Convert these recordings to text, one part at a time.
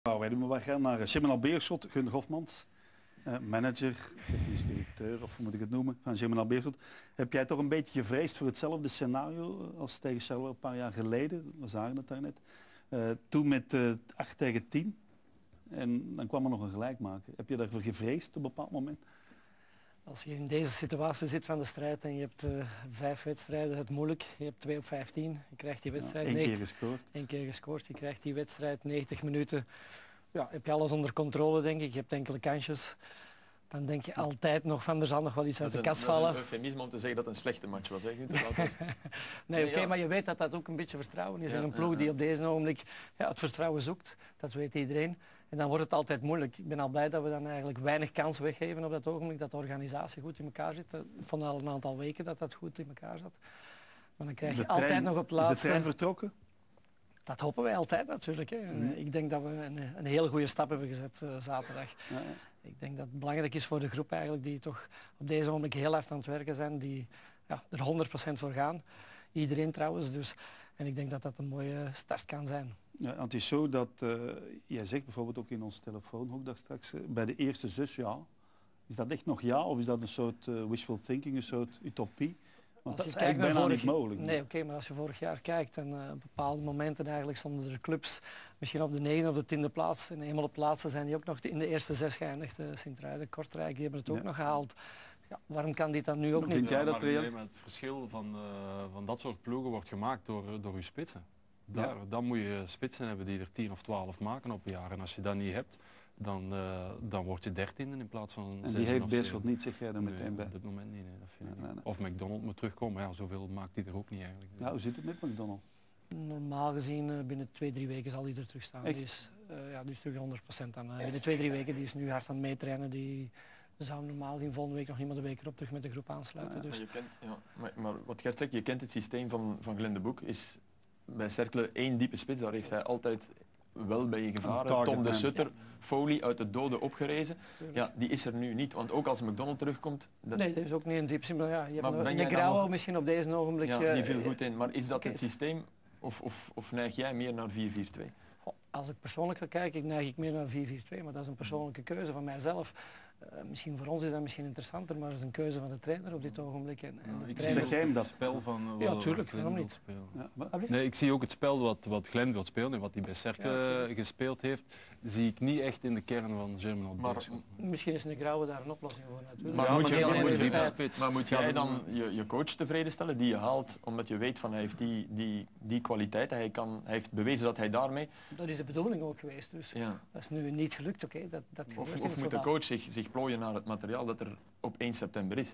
We gaan naar Jimena Beerschot, Gunder Hofmans, manager, technisch directeur, of hoe moet ik het noemen, van Jimena Beerschot. Heb jij toch een beetje gevreesd voor hetzelfde scenario als tegen Charleroi een paar jaar geleden? We zagen het daarnet. Toen met 8-10 en dan kwam er nog een gelijkmaker. Heb je daarvoor gevreesd op een bepaald moment? Als je in deze situatie zit van de strijd en je hebt 5 wedstrijden, het moeilijk. Je hebt 2 op 15, je krijgt die wedstrijd. Ja, 1 keer gescoord. 1 keer gescoord, je krijgt die wedstrijd 90 minuten. Ja, heb je alles onder controle, denk ik. Je hebt enkele kansjes. Dan denk je altijd nog van, er zal nog wel iets uit de kast vallen. Dat is een eufemisme om te zeggen dat het een slechte match was. Hè? Nee, oké, maar je weet dat dat ook een beetje vertrouwen is. En een ploeg die op deze ogenblik het vertrouwen zoekt, dat weet iedereen. En dan wordt het altijd moeilijk. Ik ben al blij dat we dan eigenlijk weinig kans weggeven op dat ogenblik, dat de organisatie goed in elkaar zit. Ik vond al een aantal weken dat dat goed in elkaar zat. Maar dan krijg je altijd nog op het laatste... Is de trein vertrokken? Dat hopen wij altijd natuurlijk. Hè. Ik denk dat we een hele goede stap hebben gezet zaterdag. Ja. Ik denk dat het belangrijk is voor de groep eigenlijk, die toch op deze moment heel hard aan het werken zijn, die er 100% voor gaan. Iedereen trouwens dus. En ik denk dat dat een mooie start kan zijn. Ja, het is zo dat, jij zegt bijvoorbeeld ook in ons telefoonhoek daar straks, bij de eerste 6 ja. Is dat echt nog ja of is dat een soort wishful thinking, een soort utopie? Want dat is eigenlijk bijna niet mogelijk. Nee, oké, maar als je vorig jaar kijkt en op bepaalde momenten eigenlijk stonden er clubs misschien op de 9e of de 10e plaats. En eenmaal op plaatsen zijn die ook nog in de eerste 6 geëindigd. Sint-Truiden, Kortrijk, die hebben het ook nog gehaald. Ja, waarom kan dit dan nu ook niet? Vind jij dat reëel? Het verschil van dat soort ploegen wordt gemaakt door je spitsen. Dan moet je spitsen hebben die er 10 of 12 maken op een jaar. En als je dat niet hebt, dan word je 13e in plaats van 16. En die heeft Beerschot niet, zeg jij er meteen bij? Op dit moment niet, nee, dat vind ik niet. Of McDonald moet terugkomen, ja, zoveel maakt hij er ook niet eigenlijk. Ja, hoe zit het met McDonald? Normaal gezien binnen 2-3 weken zal hij er terug staan. Die is terug 100% aan. Binnen 2-3 weken, die is nu hard aan het meetrainen. Die zou normaal gezien volgende week nog niet maar de week erop terug met de groep aansluiten. Dus. Maar wat Gert zegt, je kent het systeem van Glenn de Boek. Is bij Cercle 1 diepe spits, daar heeft hij altijd wel bij je gevaren. Tom de Sutter, Foley uit de dode opgerezen. Ja, die is er nu niet, want ook als McDonald terugkomt... Nee, dat is ook niet een diep simpel. Ja, je hebt Negrao misschien op deze ogenblik... Ja, die viel goed in. Maar is dat het systeem of neig jij meer naar 4-4-2? Als ik persoonlijk ga kijken, neig ik meer naar 4-4-2, maar dat is een persoonlijke keuze van mijzelf. Misschien voor ons is dat misschien interessanter, maar dat is een keuze van de trainer op dit ogenblik. Zeg jij hem dat? Spel van ja, tuurlijk, waarom niet? Ja, nee, ik zie ook het spel wat Glenn wil spelen en wat hij bij Cercle gespeeld heeft, zie ik niet echt in de kern van Jimena Beerschot. Misschien is Negrao daar een oplossing voor natuurlijk. Maar moet jij dan je coach tevreden stellen die je haalt, omdat je weet van hij heeft die kwaliteit, hij heeft bewezen dat hij daarmee... Dat is de bedoeling ook geweest, dus dat is nu niet gelukt. Oké, of moet de coach zich plooien naar het materiaal dat er op 1 september is?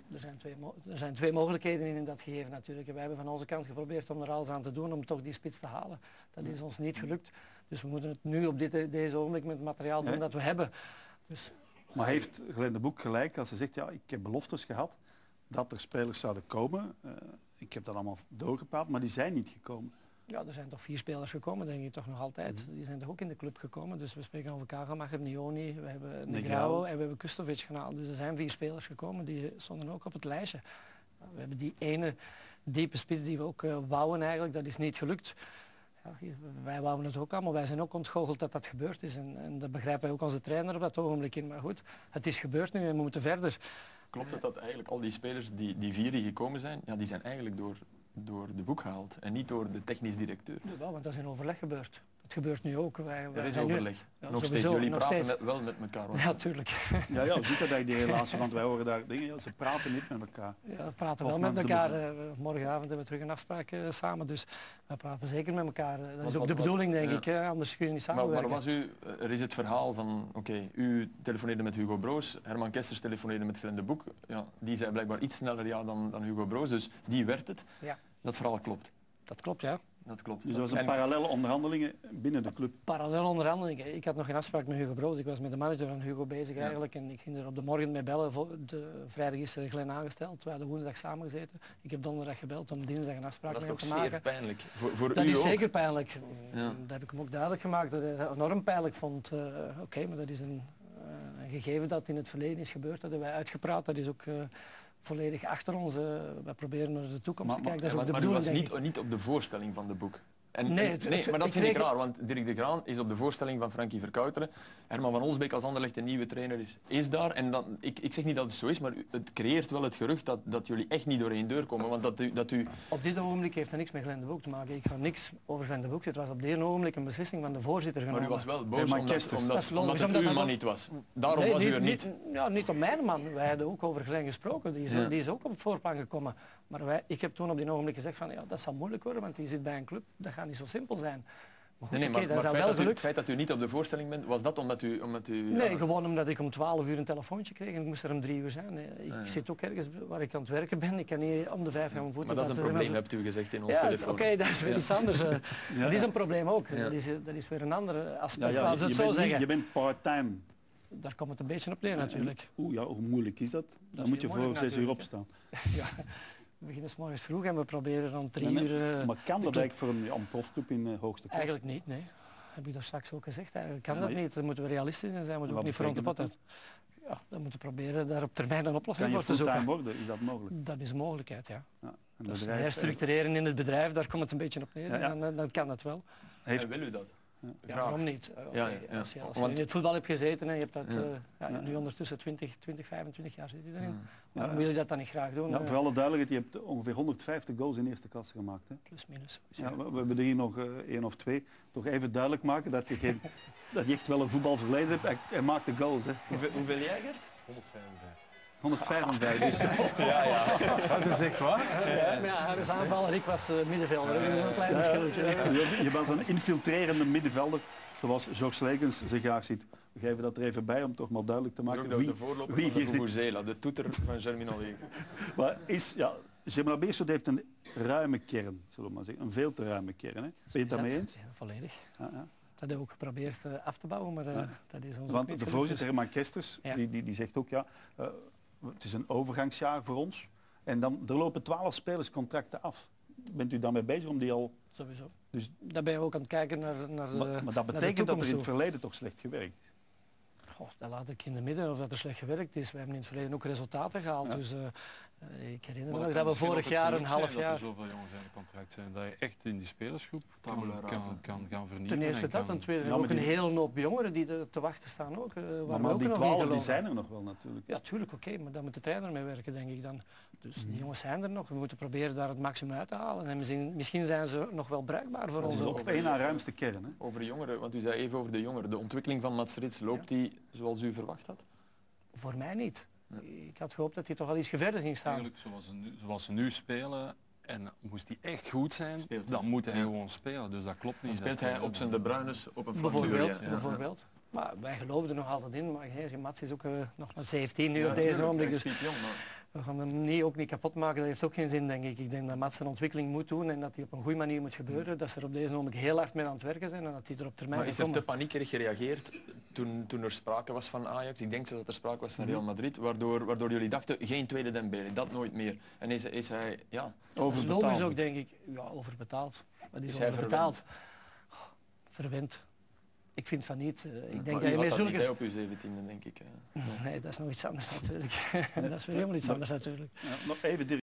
Er zijn twee mogelijkheden in dat gegeven natuurlijk. Wij hebben van onze kant geprobeerd om er alles aan te doen om toch die spits te halen. Dat is ons niet gelukt. Dus we moeten het nu op deze ogenblik met het materiaal doen dat we hebben. Dus, maar heeft Glenn de Boek gelijk als ze zegt, ja, ik heb beloftes gehad dat er spelers zouden komen. Ik heb dat allemaal doorgepraat, maar die zijn niet gekomen. Ja, er zijn toch 4 spelers gekomen, denk ik toch nog altijd. Die zijn toch ook in de club gekomen. Dus we spreken over Kagamacher, Nioni, we hebben Negrao en we hebben Kustovic gehaald. Dus er zijn 4 spelers gekomen, die stonden ook op het lijstje. We hebben die ene diepe spits die we ook wouden eigenlijk, dat is niet gelukt. Ja, wij wouden het ook allemaal, wij zijn ook ontgoocheld dat dat gebeurd is. En dat begrijpen wij ook onze trainer op dat ogenblik in. Maar goed, het is gebeurd nu en we moeten verder. Klopt het dat eigenlijk al die spelers, die 4 die gekomen zijn, ja, die zijn eigenlijk door de Boek gehaald en niet door de technisch directeur? Ja, want dat is in overleg gebeurd. Dat gebeurt nu ook. Er is overleg. Nu, nog steeds. Jullie praten wel met elkaar. Ja, tuurlijk. Ja, hoe ziet dat eigenlijk die relatie? Want wij horen daar dingen, ze praten niet met elkaar. Ja, we praten wel met elkaar. Morgenavond hebben we terug een afspraak samen, dus we praten zeker met elkaar. Dat is ook de bedoeling, denk ik, anders kun je niet samenwerken. Maar er is het verhaal van, oké, u telefoneerde met Hugo Broos, Herman Kesters telefoneerde met Glenn de Boek. Ja, die zei blijkbaar iets sneller ja dan Hugo Broos, dus die werd het. Ja. Dat verhaal klopt. Dat klopt, ja. Dat klopt. Dus dat was een parallele onderhandelingen binnen de club? Parallele onderhandelingen. Ik had nog geen afspraak met Hugo Broos. Ik was met de manager van Hugo bezig eigenlijk. En ik ging er op de morgen mee bellen. Vrijdag is Glenn aangesteld. We hadden woensdag samengezeten. Ik heb donderdag gebeld om dinsdag een afspraak mee te maken. Dat is toch zeer pijnlijk? Voor dat u is ook? Zeker pijnlijk. Ja. Dat heb ik hem ook duidelijk gemaakt. Dat hij enorm pijnlijk vond. Oké, maar dat is een gegeven dat in het verleden is gebeurd. Dat hebben wij uitgepraat. Dat is ook... volledig achter ons. We proberen naar de toekomst te kijken. Dat is ook de bedoeling, maar u was niet op de voorstelling van de Boek. En, Nee, maar dat vind ik raar, want Dirk de Graan is op de voorstelling van Frankie Verkouteren. Herman van Olsbeek als Anderlecht de nieuwe trainer is daar. En dan, ik zeg niet dat het zo is, maar het creëert wel het gerucht dat jullie echt niet door één deur komen. Want dat u... Op dit ogenblik heeft er niks met Glenn de Boek te maken. Ik ga niks over Glenn de Boek. Het was op dit ogenblik een beslissing van de voorzitter genomen. Maar u was wel boos omdat het uw man niet was. Daarom nee, was u er niet. Ja, niet op mijn man. Wij hadden ook over Glenn gesproken. Die is ook op het voorplan gekomen. Maar ik heb toen op die ogenblik gezegd van ja, dat zal moeilijk worden, want die zit bij een club. Dat gaat niet zo simpel zijn. Maar goed, maar het feit dat u niet op de voorstelling bent, was dat omdat u... Nee, gewoon omdat ik om 12 uur een telefoontje kreeg en ik moest er om 3 uur zijn. Ik zit ook ergens waar ik aan het werken ben. Ik kan niet om de 5 gaan voeten. Maar dat is een probleem, hebt u gezegd in ons telefoon. Oké, dat is weer iets anders. Dat is een probleem ook. Dat is weer een ander aspect. Als het zo zeggen. Je bent part-time. Daar komt het een beetje op neer natuurlijk. Hoe moeilijk is dat? Dan moet je voor 6 uur opstaan. Ja. We beginnen 's morgens vroeg en we proberen dan 3 uur... Maar kan dat eigenlijk voor een profclub in hoogste klasse? Eigenlijk niet, nee. Heb ik daar straks ook gezegd. Eigenlijk kan dat niet. Dan moeten we realistisch in zijn. We moeten ook niet voor de pot uit. Ja, dan moeten we proberen daar op termijn een oplossing voor te zoeken. Kan je fulltime worden? Is dat mogelijk? Dat is een mogelijkheid, ja. Dus bedrijf, herstructureren in het bedrijf, daar komt het een beetje op neer. En dan kan dat wel. Wil u dat? Ja, waarom niet? Als je in het voetbal hebt gezeten en je hebt dat nu ondertussen 25 jaar zit je erin. Waarom wil je dat dan niet graag doen? Ja, voor alle duidelijkheid, je hebt ongeveer 150 goals in eerste klasse gemaakt. Hè? Plus minus. Ja, we hebben er hier nog 1 of 2. Toch even duidelijk maken dat je, dat je echt wel een voetbalverleden hebt. Hij maakt de goals. Hè. Hoeveel jij, Gert? 155. Dus. Ja. Dat is echt waar. Hij was aanvaller, ik was middenvelder. Een klein verschilletje. Je bent een infiltrerende middenvelder, zoals George Lekens zich graag ziet. We geven dat er even bij om toch maar duidelijk te maken de voorloper van de Vuvuzela, de toeter van Germinal League. Maar Germinal Beerschot heeft een ruime kern, zullen we maar zeggen. Een veel te ruime kern. Hè? Ben je het daarmee eens? Ja, volledig. Ja. Dat hebben we ook geprobeerd af te bouwen, maar dat is ons Want niet de gelukt, voorzitter Herman Kesters, die zegt ook het is een overgangsjaar voor ons. En dan er lopen 12 spelerscontracten af. Bent u daarmee bezig om die al... Sowieso. Dus, daar ben je ook aan het kijken naar maar dat betekent dat er in het verleden toch slecht gewerkt is? Goh, dat laat ik in de midden of dat er slecht gewerkt is. We hebben in het verleden ook resultaten gehaald. Dus ik herinner me nog dat we vorig jaar een half jaar... Dat er zoveel jongens in het contract zijn dat je echt in die spelersgroep kan gaan vernieuwen. Ten eerste dat, ten tweede ook een hele hoop jongeren die er te wachten staan ook. Maar die 12 die zijn er nog wel natuurlijk. Ja, tuurlijk, oké, maar daar moet de trainer mee werken, denk ik dan. Dus die jongens zijn er nog. We moeten proberen daar het maximum uit te halen. En misschien zijn ze nog wel bruikbaar voor ons. Op één na ruimste kern. Hè? Over de jongeren, want u zei even over de jongeren. De ontwikkeling van Mats Rits, loopt die zoals u verwacht had? Voor mij niet. Ik had gehoopt dat hij toch al iets verder ging staan. Eigenlijk zoals ze nu spelen, en moest hij echt goed zijn, dan moet hij gewoon spelen. Dus dat klopt niet. Dan speelt hij op zijn De Bruynes op een bijvoorbeeld. Maar wij geloofden er nog altijd in. Maar Mats is ook nog maar 17 nu op deze ogenblik. Dus we gaan hem ook niet kapot maken. Dat heeft ook geen zin, denk ik. Ik denk dat Mats zijn ontwikkeling moet doen en dat die op een goede manier moet gebeuren. Dat ze er op deze ogenblik heel hard mee aan het werken zijn en dat die er op termijn maar is er te paniekerig gereageerd toen er sprake was van Ajax? Ik denk dat er sprake was van Real Madrid, waardoor jullie dachten, geen tweede Dembele, dat nooit meer. En is hij, overbetaald? Dat is ook, denk ik, overbetaald. Wat is overbetaald? Verwend. Ik vind van niet. Ik denk dat je met zulke... niet op uw 17e, denk ik. Nee, dat is nog iets anders natuurlijk. Dat is weer helemaal iets anders natuurlijk. Nog even